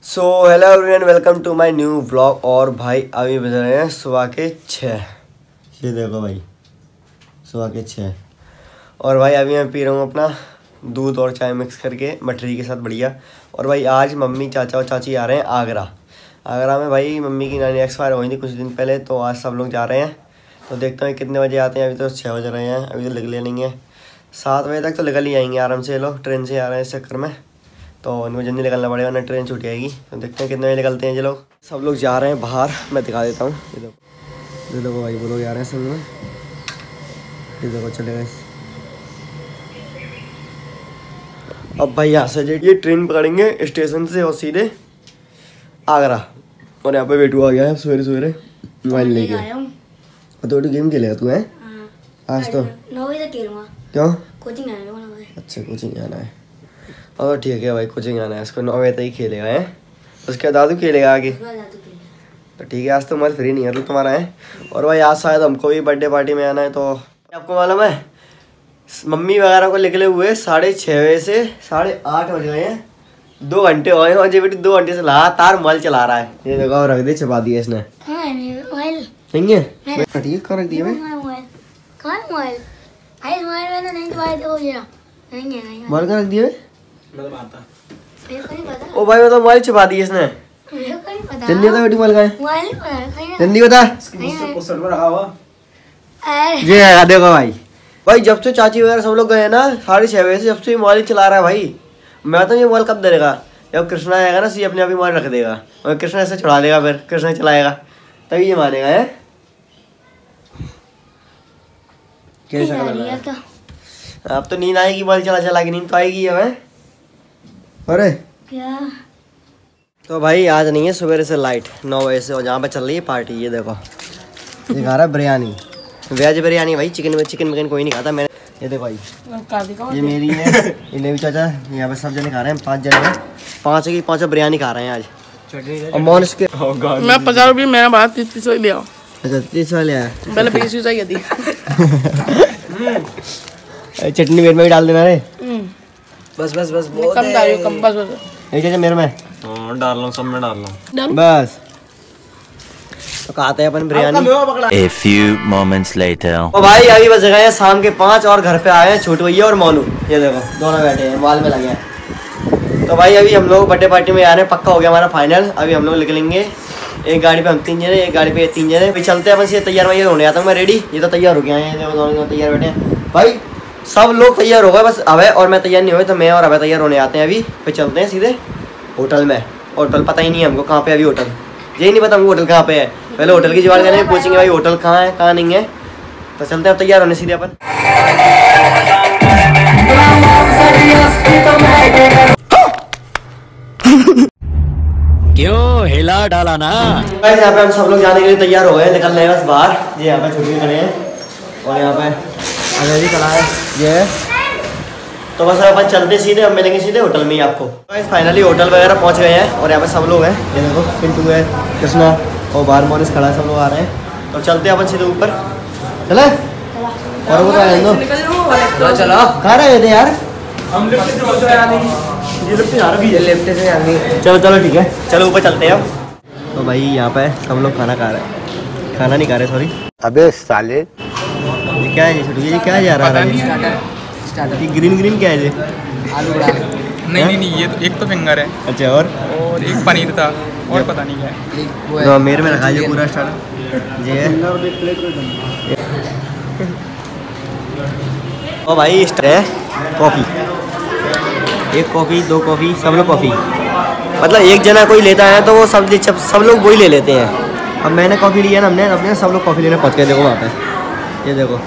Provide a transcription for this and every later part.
So hello everyone, welcome to my new vlog. और भाई अभी बज रहे हैं सुबह के 6। ये देखो भाई, सुबह के 6। और भाई अभी मैं पी रहा हूँ अपना दूध और चाय मिक्स करके मठरी के साथ, बढ़िया। और भाई आज मम्मी, चाचा और चाची आ रहे हैं आगरा में। भाई मम्मी की नानी एक्सपायर हुई थी कुछ दिन पहले, तो आज सब लोग जा रहे हैं। तो देखते हैं कितने बजे आते हैं। अभी तो 6 बज रहे हैं, अभी तो निकले नहीं है। 7 बजे तक तो निकल ही आएंगे आराम से। लोग ट्रेन से आ रहे हैं इस चक्कर में, तो इनको जल्दी निकलना पड़ेगा वरना ट्रेन छूट जाएगी। तो देखते हैं कितने बजे निकलते हैं ये लोग। सब लोग जा रहे हैं बाहर, मैं दिखा देता हूँ। ये देखो भाई, वो लोग जा रहे हैं संग में। ये देखो चले गए। अब भाई यहाँ से ये ट्रेन पकड़ेंगे स्टेशन से और सीधे आगरा। और यहाँ पे बेटू आ गया है सवेरे सवेरे मोबाइल लेके। तो गेम खेलेगा तू है आज? तो 9 बजे तक खेलूंगा। क्यों? कोचिंग आना है। अच्छा, कोचिंग जाना है। और ठीक है भाई, कोचिंग जाना है इसको। 9 बजे तक ही खेलेगा है। उसके बाद दादू खेलेगा आगे। तो ठीक है, आज तो मोबाइल फ्री नहीं है, तो तुम्हारा है। और भाई आज शायद हमको भी बर्थडे पार्टी में आना है। तो आपको मालूम है मम्मी वगैरह को निकले हुए 6:30 बजे से 8:30 बज गए हैं। 2 घंटे हो गए और ये बेटी 2 घंटे से लगातार मोबाइल चला रहा है। ये देखो रख दे, छुपा दिया इसने। नहीं है कटिए कर रख दिया मोबाइल का रख दिया। ओ भाई मतलब मोबाइल छुपा दिया इसने। जल्दी बता बेटी, मोबाइल का है जल्दी बता। ये है देखो भाई जब से चाची वगैरह सब लोग गए ना 6:30 बजे से, जब से मोबाइल चला रहा है भाई। मैं तो ये मोबाइल कब देगा? जब कृष्णा आएगा ना, सी अपने आप ही मोबाइल रख देगा और कृष्णा ऐसे छुड़ा देगा, फिर कृष्णा चलाएगा तभी ये मानेगा है। कैसा लग? अब तो नींद आएगी, मोबाइल चला चला के नींद तो आएगी अब। अरे क्या? तो भाई आज नहीं है सवेरे से लाइट 9 बजे से, और जहाँ पे चल रही है पार्टी। ये देखो ये खा रहा है बिरयानी, वेज बिरयानी भाई। चिकन विकन कोई नहीं खाता। मैंने ये देखो भाई, ये मेरी है, ये भी चाचा, यहाँ पे सब जने खा रहे हैं। 5 जने हैं, 5 की 5 बिरयानी खा रहे हैं आज। और मोनिस के मैं 50 रुपये मेरा बात 30 ले आओ। अच्छा 30 वाले आया, पहले 20 चाहिए थी। चटनी मेरे में भी डाल देना रे। बस कम डालियो, कम बस चाचा मेरे में डाल लो, सब में डाल लो बस। तो खाते हैं अपन biryani. A few moments later. तो भाई अभी बज गए हैं शाम के 5 और घर पे आए हैं छोटू भैया और मोनू। ये देखो दोनों बैठे हैं, मोबाइल में लगे हैं। तो भाई अभी हम लोग बर्थडे पार्टी में आ रहे हैं, पक्का हो गया हमारा फाइनल। अभी हम लोग निकलेंगे, एक गाड़ी पे हम 3 जने, एक गाड़ी पे 3 जने। अभी चलते हैं अपन से। तैयार वैयार होने आता हूँ मैं, रेडी। ये तो तैयार हो गया है, दोनों तैयार बैठे हैं भाई। सब लोग तैयार हो गए, बस अभय और मैं तैयार नहीं हुए। तो मैं और अभय तैयार होने आते हैं अभी। फिर चलते हैं सीधे होटल में। होटल पता ही नहीं है हमको कहाँ पे अभी होटल, यही नहीं पता हमको होटल कहाँ पे है। पहले होटल की जुगाड़ करेंगे, पूछेंगे भाई होटल कहाँ है कहाँ नहीं है। तो चलते हैं तैयार होने सीधे अपन। क्यों हिला डाला ना? गाइस यहाँ पे हम सब लोग जाने के लिए तैयार हो गए, निकल रहे हैं बस बाहर। ये यहाँ पे छुट्टी खड़े हैं और यहाँ पे अजय जी खड़ा है ये। तो बस अपन चलते सीधे, हम मिलेंगे सीधे होटल में ही आपको। गाइस फाइनली होटल वगैरह पहुँच गए हैं और यहाँ पे सब लोग हैं। ये देखो पिंटू है, कृष्णा और बाहर मोनिस खड़ा है, सब लोग आ रहे हैं। तो चलते हैं अपन सीधे ऊपर। चले और वो चलो कहाँ रहे थे यार? हम लिफ्ट से आ रहे। चलो ठीक है, चलो ऊपर चलते हैं। तो भाई यहाँ पे सब लोग खाना खा रहे हैं, खाना नहीं खा रहे सॉरी। अबे साले, ये क्या है? ये क्या जा रहा है? ये ग्रीन क्या है ये? आलू नहीं ये तो एक तो फिंगर है। अच्छा और एक पनीर था और पता नहीं क्या है। तो मेरे में रखा है पूरा स्टार्टर ये है। ओ भाई इस है कॉफ़ी, 1 कॉफ़ी 2 कॉफ़ी, सब लोग कॉफ़ी। मतलब एक जना कोई लेता है तो वो सब लोग वही ले लेते हैं। अब मैंने कॉफ़ी लिया ना, हमने सब लोग कॉफ़ी लेने पहुँच गए। देखो वहाँ पे, ये देखो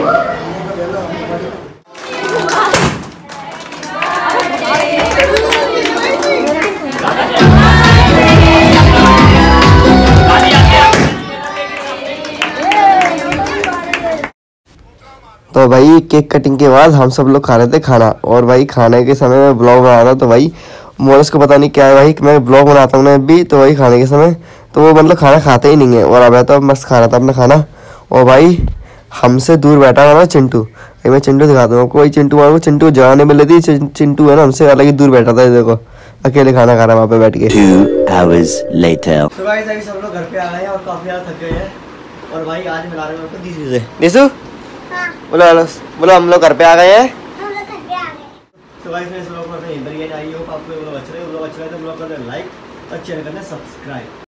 तो भाई केक कटिंग के बाद हम सब लोग खा रहे थे खाना। और भाई खाने के समय में ब्लॉग बना रहा था। तो भाई मोनिस को पता नहीं क्या है भाई, मैं ब्लॉग बनाता हूँ ना अभी। तो भाई खाने के समय तो वो मतलब खाना खाते ही नहीं है। और अब तो मस्त खा रहा था अपना खाना। और भाई हमसे दूर बैठा हुआ ना चिंटू, मैं चिंटू दिखाता हूँ आपको। भाई चिंटू जगह नहीं मिल रही थी, चिंटू है ना हमसे अलग ही दूर बैठा था। ये देखो अकेले खाना खा रहा है वहाँ पे बैठ के। 2 hours later. तो गाइस अभी सब लोग घर पे आ गए हैं और काफी ज्यादा थक गए हैं और भाई आज मिला रहे हैं आपको दिशु से। दिशु बोलो हेलो, बोलो हम लोग घर पे आ गए हैं। तो गाइस मैं इस ब्लॉग में यहीं पर ये आई होप आपको ये ब्लॉग अच्छा लगे तो ब्लॉग कर देना लाइक और चैनल करना सब्सक्राइब।